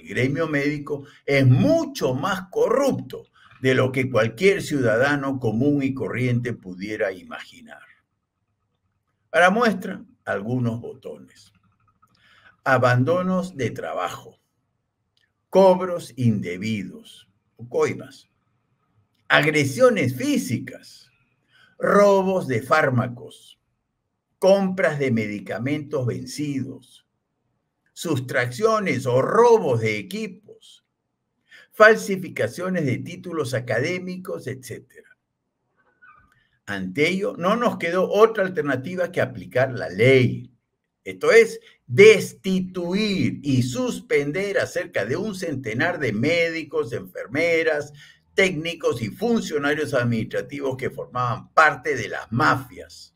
gremio médico es mucho más corrupto de lo que cualquier ciudadano común y corriente pudiera imaginar. Para muestra, algunos botones. Abandonos de trabajo, cobros indebidos, coimas, agresiones físicas, robos de fármacos, compras de medicamentos vencidos, sustracciones o robos de equipos, falsificaciones de títulos académicos, etc. Ante ello, no nos quedó otra alternativa que aplicar la ley. Esto es, destituir y suspender a cerca de un centenar de médicos, enfermeras, técnicos y funcionarios administrativos que formaban parte de las mafias